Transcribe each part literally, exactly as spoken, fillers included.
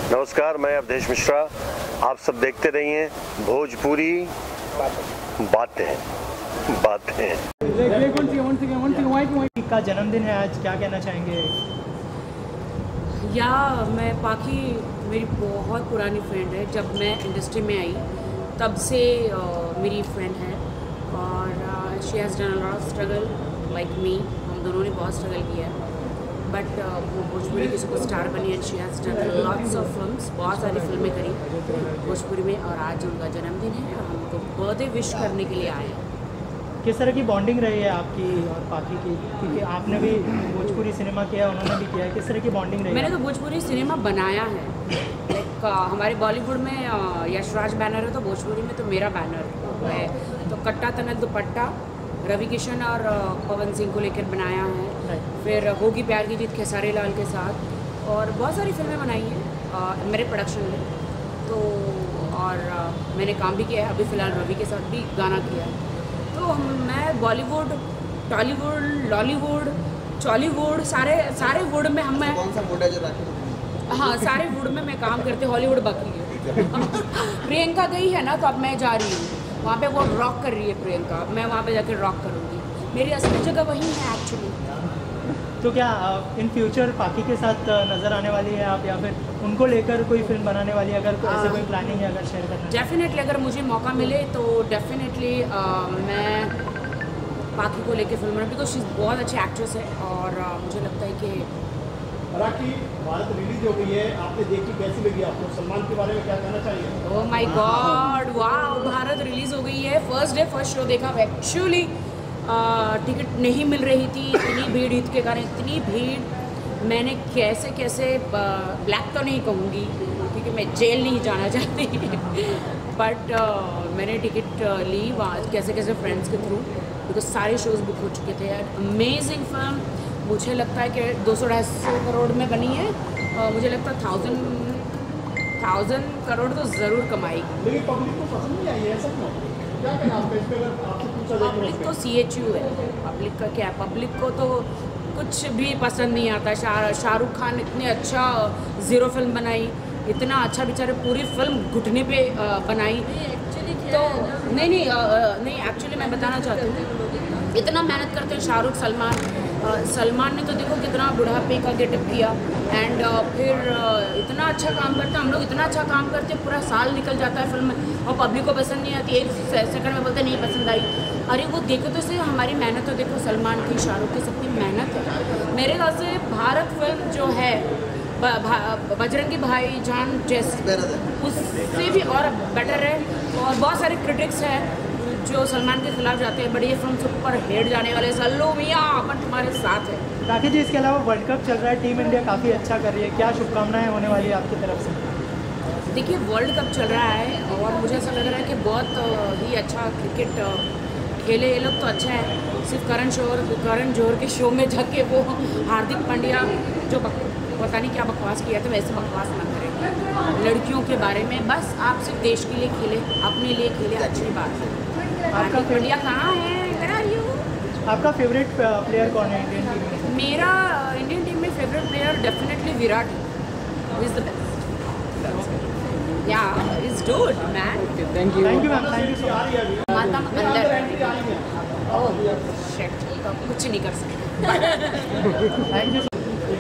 नमस्कार, मैं अवधेश मिश्रा। आप सब देखते रहिए भोजपुरी बातें बातें। का जन्मदिन है आज, क्या कहना चाहेंगे? या मैं पाखी मेरी बहुत पुरानी फ्रेंड है। जब मैं इंडस्ट्री में आई तब से uh, मेरी फ्रेंड है और she has done a lot of struggle like me. हम दोनों ने बहुत स्ट्रगल किया है, बट uh, वो भोजपुरी की सुपरस्टार बनी and she has done lots of films, बहुत सारी फिल्में करी भोजपुरी में। और आज उनका जन्मदिन है और हम उनको बर्थडे विश करने के लिए आए हैं। किस तरह की बॉन्डिंग रही है आपकी और पाखी की? क्योंकि आपने भी भोजपुरी सिनेमा किया, उन्होंने भी किया है। किस तरह की बॉन्डिंग रही है? मैंने तो भोजपुरी सिनेमा बनाया है। लाइक हमारे बॉलीवुड में यशराज बैनर है तो भोजपुरी में तो मेरा बैनर है। तो कट्टा तनल दुपट्टा रवि किशन और पवन सिंह को लेकर बनाया है। फिर होगी प्यार की जीत खेसारी लाल के साथ और बहुत सारी फिल्में बनाई हैं मेरे प्रोडक्शन में। तो और मैंने काम भी किया है, अभी फ़िलहाल रवि के साथ भी गाना किया है। तो मैं बॉलीवुड, टॉलीवुड, लॉलीवुड, चॉलीवुड, सारे सारे वुड में हम मैं कौन सा वुड है जो राखी? हाँ, सारे वुड में मैं काम करते, हॉलीवुड बाकी है। प्रियंका गई है ना, तो अब मैं जा रही हूँ वहाँ पे। वो रॉक कर रही है प्रियंका, मैं वहाँ पे जाकर रॉक करूँगी। मेरी असली जगह वही है एक्चुअली। तो क्या इन फ्यूचर पाखी के साथ नज़र आने वाली है आप, या फिर उनको लेकर कोई फिल्म बनाने वाली है? अगर ऐसे कोई प्लानिंग है, अगर शेयर करना? डेफिनेटली, अगर मुझे मौका मिले तो डेफिनेटली मैं पाखी को लेकर फिल्म बनाऊँ, बिकॉज शी बहुत अच्छी एक्ट्रेस है। और uh, मुझे लगता है कि राखी भारत रिलीज हो गई है, आपने देखी, कैसी लगी आपको? सलमान के बारे में क्या कहना चाहिए? ओह माय गॉड, वाह, भारत रिलीज़ हो गई है। फर्स्ट डे फर्स्ट शो देखा। एक्चुअली टिकट नहीं मिल रही थी, इतनी भीड़ ईद के कारण, इतनी भीड़। मैंने कैसे कैसे, ब्लैक तो नहीं कहूँगी क्योंकि मैं जेल नहीं जाना चाहती बट uh, मैंने टिकट ली वहाँ कैसे कैसे फ्रेंड्स के थ्रू, बिकॉज सारे शोज़ बुक हो चुके थे। अमेजिंग फिल्म। मुझे लगता है कि दो सौ ढाई सौ करोड़ में बनी है। uh, मुझे लगता है थाउजेंड थाउजेंड करोड़ तो ज़रूर कमाएगी। लेकिन पब्लिक को पसंद नहीं आई है, ऐसा क्यों? क्या कहना आपका इस पे? अगर आपसे पूछा जाए पब्लिक तो सी एच यू है। पब्लिक का क्या, पब्लिक को तो कुछ भी पसंद नहीं आता। शाह शाहरुख खान इतने अच्छा ज़ीरो फिल्म बनाई, इतना अच्छा बेचारे पूरी फिल्म घुटने पे बनाई। तो नहीं नहीं नहीं एक्चुअली मैं बताना चाहती हूँ, इतना मेहनत करते हैं शाहरुख, सलमान। सलमान ने तो देखो कितना बुढ़ापे का गेटअप किया एंड फिर इतना अच्छा काम करते हैं। हम लोग इतना अच्छा काम करते हैं, पूरा साल निकल जाता है फिल्म में और पब्लिक को पसंद नहीं आती। एक सेकंड में बोलते नहीं पसंद आई। अरे वो देखो तो से हमारी मेहनत तो देखो, सलमान की, शाहरुख की, सबकी मेहनत है। मेरे ख्याल से भारत फिल्म जो है बजरंगी भाईजान जैसे, उससे भी और बेटर है। और बहुत सारे क्रिटिक्स हैं जो सलमान के खिलाफ जाते हैं, बड़ी ये फिल्म सुपर हिट जाने वाले, सल्लू मियां अपन तुम्हारे साथ है। राखी जी, इसके अलावा वर्ल्ड कप चल रहा है, टीम इंडिया काफ़ी अच्छा कर रही है, क्या शुभकामनाएं होने वाली है आपकी तरफ से? देखिए, वर्ल्ड कप चल रहा है और मुझे ऐसा लग रहा है कि बहुत ही अच्छा क्रिकेट खेले ये लोग, तो अच्छा है। सिर्फ करण शोर करण जौहर के शो में जाके वो हार्दिक पांड्या जो पता नहीं क्या बकवास किया था, वैसे बकवास ना करें लड़कियों के बारे में। बस आप सिर्फ देश के लिए खेले, अपने लिए खेले, अच्छी बात है। आपका इंडिया कहाँ है? आपका फेवरेट प्लेयर कौन है इंडियन टीम में? मेरा इंडियन टीम में favourite player definitely Virat is the best. या is good man. Thank you thank you ma'am, thank you so much. माता अंदर ओह शिट, कुछ नहीं कर सकते। Thank you.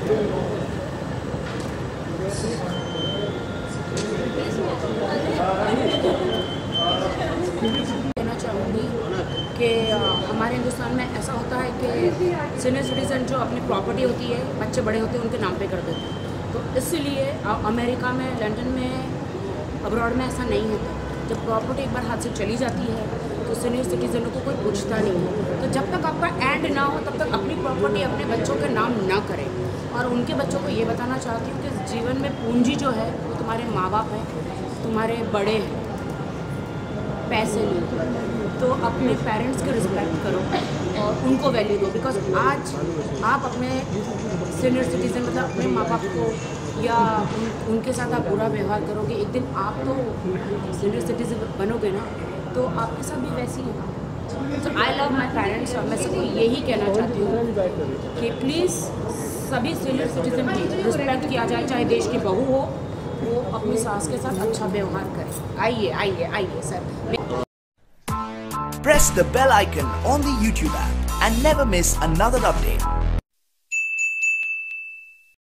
कहना चाहूँगी कि हमारे हिंदुस्तान में ऐसा होता है कि सीनियर सिटीज़न जो अपनी प्रॉपर्टी होती है, बच्चे बड़े होते हैं, उनके नाम पे कर देते हैं। तो इसलिए अमेरिका में, लंदन में, अब्रॉड में ऐसा नहीं होता। जब प्रॉपर्टी एक बार हाथ से चली जाती है तो सीनियर सिटीज़नों को कोई पूछता नहीं है। तो जब तक आपका एंड ना हो तब तक अपनी प्रॉपर्टी अपने बच्चों के नाम ना करें। और उनके बच्चों को ये बताना चाहती हूँ कि जीवन में पूंजी जो है वो तुम्हारे माँ बाप हैं, तुम्हारे बड़े हैं, पैसे नहीं। तो अपने पेरेंट्स की रिस्पेक्ट करो और उनको वैल्यू दो। बिकॉज आज आप अपने सीनियर सिटीज़न मतलब अपने माँ बाप को या उन, उनके साथ आप बुरा व्यवहार करोगे, एक दिन आप तो सीनियर सिटीज़न बनोगे ना, तो आपके साथ भी वैसे ही होगा। तो आई लव माई पेरेंट्स और मैं सबको यही कहना चाहती हूँ कि प्लीज़ सभी सीनियर सिटीज़न की रिस्पेक्ट किया जाए, चाहे देश की बहू हो, वो अपनी सास के साथ अच्छा व्यवहार करे। आइए आइए आइए sir. Press the bell icon on the YouTube app and never miss another update.